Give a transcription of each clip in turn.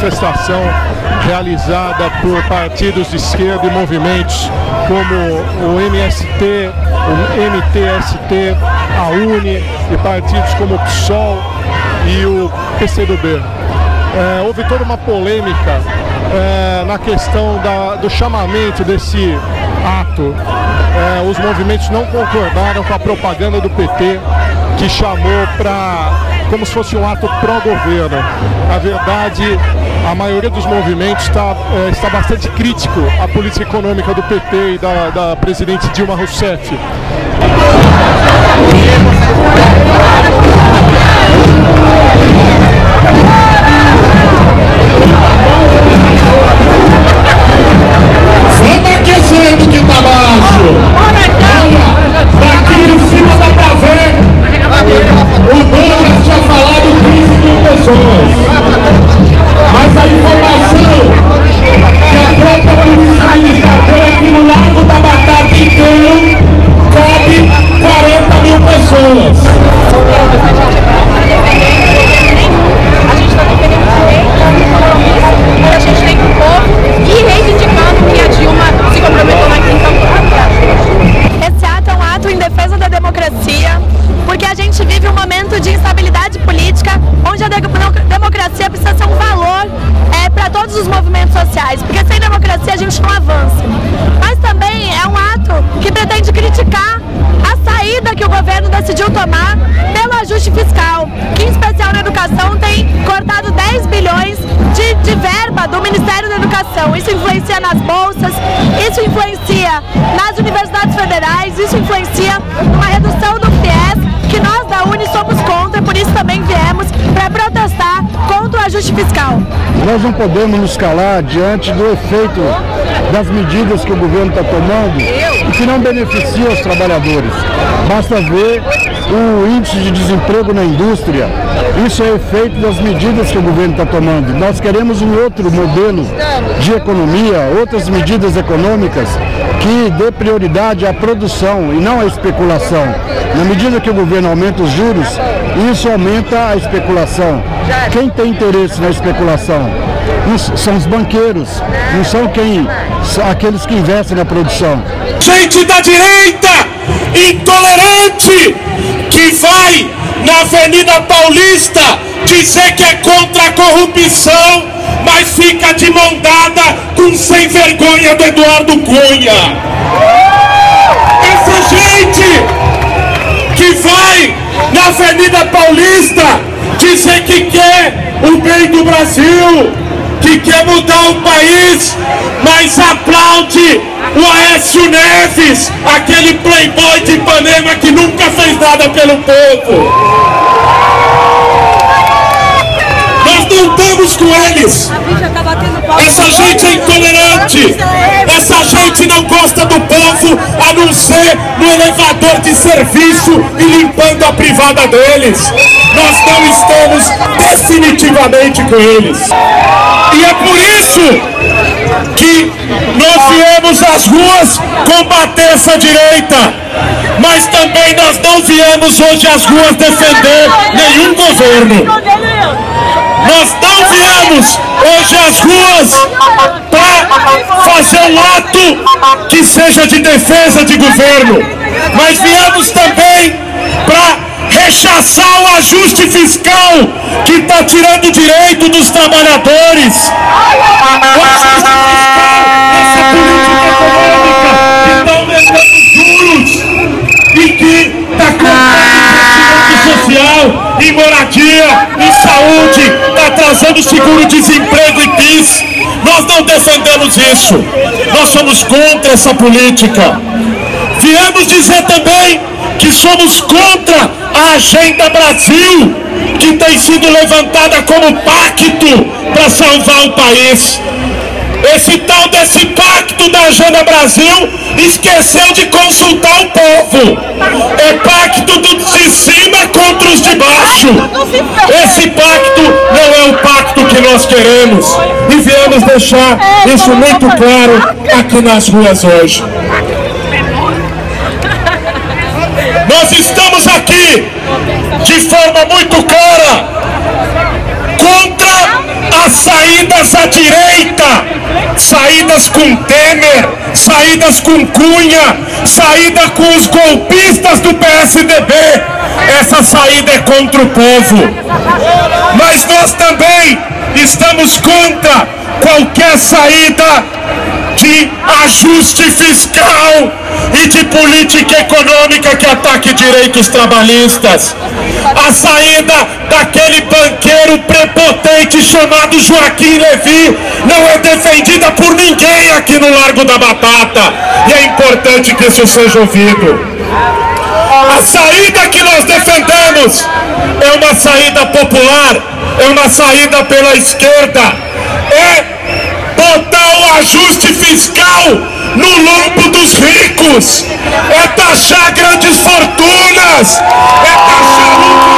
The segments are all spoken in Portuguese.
manifestação realizada por partidos de esquerda e movimentos como o MST, o MTST, a UNE e partidos como o PSOL e o PCdoB. Houve toda uma polêmica na questão do chamamento desse ato. Os movimentos não concordaram com a propaganda do PT, que chamou como se fosse um ato pró-governo. Na verdade, a maioria dos movimentos está bastante crítico à política econômica do PT e da presidente Dilma Rousseff. Vamos aquecendo que tá baixo. Olha, daqui em cima dá pra ver. O Douglas tinha falado 15 mil pessoas. Mas a informação que a própria polícia militar aqui no Largo da Batata inteiro cabe 40 mil pessoas. A gente está defendendo direito, mas a gente tem um povo e reivindicando que a Dilma se comprometeu na quinta. Esse ato é um ato em defesa da democracia, porque a gente vive um momento de instabilidade política, onde a democracia precisa ser um valor para todos os movimentos sociais, porque sem democracia a gente não avança. Mas também é um ato que pretende criticar a saída que o governo decidiu tomar pelo ajuste fiscal, que em especial na educação tem cortado 10 bilhões de verba do Ministério da Educação. Isso influencia nas bolsas, isso influencia nas universidades federais, isso influencia numa redução do FIES, que nós da UNE somos contra, por isso também viemos para protestar contra o ajuste fiscal. Nós não podemos nos calar diante do efeito das medidas que o governo está tomando e que não beneficiam os trabalhadores. Basta ver o índice de desemprego na indústria. Isso é efeito das medidas que o governo está tomando. Nós queremos um outro modelo de economia, outras medidas econômicas que dê prioridade à produção e não à especulação. Na medida que o governo aumenta os juros, isso aumenta a especulação. Quem tem interesse na especulação? São os banqueiros, não são aqueles que investem na produção. Gente da direita intolerante que vai na Avenida Paulista dizer que é contra a corrupção, mas fica de mão dada com o sem vergonha do Eduardo Cunha. Essa gente que vai na Avenida Paulista dizer que quer o bem do Brasil, que quer mudar o país, mas aplaude o Aécio Neves, aquele playboy de Ipanema que nunca fez nada pelo povo. Nós não estamos com eles. Essa gente é intolerante. Essa gente não gosta do povo, a não ser no elevador de serviço e limpando a privada deles. Nós não estamos definitivamente com eles. E é por isso que nós viemos às ruas combater essa direita. Mas também nós não viemos hoje às ruas defender nenhum governo. Nós não viemos hoje às ruas para fazer um ato que seja de defesa de governo, mas viemos também para rechaçar o ajuste fiscal que está tirando o direito dos trabalhadores. O ajuste fiscal, essa política econômica que está aumentando juros e que está cortando investimento social, em moradia, em saúde, está atrasando seguro-desemprego e PIS. Nós não defendemos isso. Nós somos contra essa política. Viemos dizer também que somos contra a Agenda Brasil, que tem sido levantada como pacto para salvar o país. Esse tal desse pacto da Agenda Brasil esqueceu de consultar o povo. É pacto dos de cima contra os de baixo. Esse pacto não é o pacto que nós queremos. E viemos deixar isso muito claro aqui nas ruas hoje. Nós estamos aqui de forma muito clara contra as saídas à direita, saídas com Temer, saídas com Cunha, saída com os golpistas do PSDB. Essa saída é contra o povo. Mas nós também estamos contra qualquer saída de ajuste fiscal e de política econômica que ataque direitos trabalhistas. A saída daquele banqueiro prepotente chamado Joaquim Levy não é defendida por ninguém aqui no Largo da Batata, e é importante que isso seja ouvido. A saída que nós defendemos é uma saída popular, é uma saída pela esquerda, é botar o ajuste fiscal no lombo dos ricos, é taxar grandes fortunas, é taxar lucro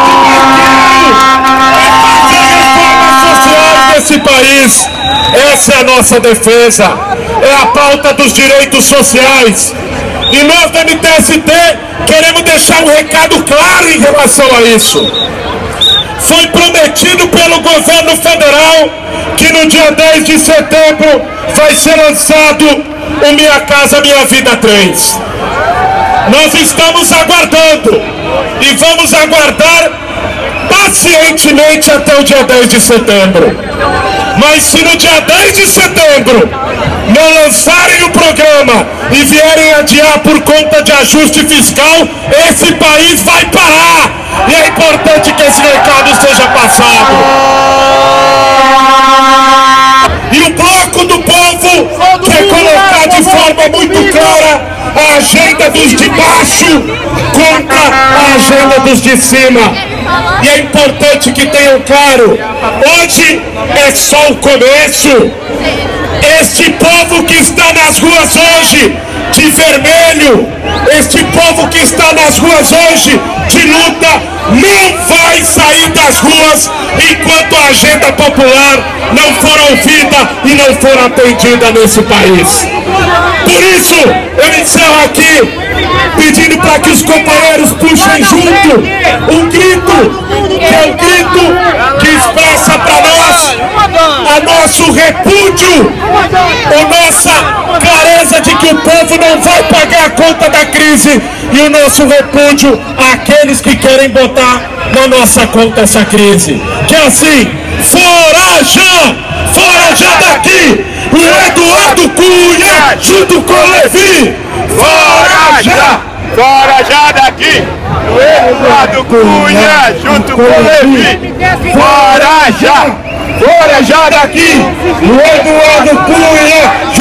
de banqueiro, é fazer reformas sociais nesse país. Essa é a nossa defesa, é a pauta dos direitos sociais. E nós do MTST queremos deixar um recado claro em relação a isso. Foi prometido pelo governo federal que no dia 10 de setembro vai ser lançado o Minha Casa Minha Vida 3. Nós estamos aguardando e vamos aguardar pacientemente até o dia 10 de setembro. Mas se no dia 10 de setembro não lançarem o programa e vierem adiar por conta de ajuste fiscal, esse país vai parar. E é importante que esse recado seja passado. E o Bloco do Povo quer colocar de forma muito clara a agenda dos de baixo contra a agenda dos de cima. E é importante que tenham claro, hoje é só o começo. Este povo que está nas ruas hoje de vermelho, este povo que está nas ruas hoje de luta, não vai sair das ruas enquanto a agenda popular não for ouvida e não for atendida nesse país. Por isso, eu encerro aqui pedindo para que os companheiros puxem junto um grito, que é o grito que expressa para nós o nosso repúdio, a nossa clareza de que o povo não vai pagar a conta da crise e o nosso repúdio àqueles que querem botar na nossa conta essa crise. Que é assim, fora já daqui, o Eduardo Cunha junto com o Levy, fora já daqui, o Eduardo Cunha junto com o Levy, fora já daqui, o Eduardo Cunha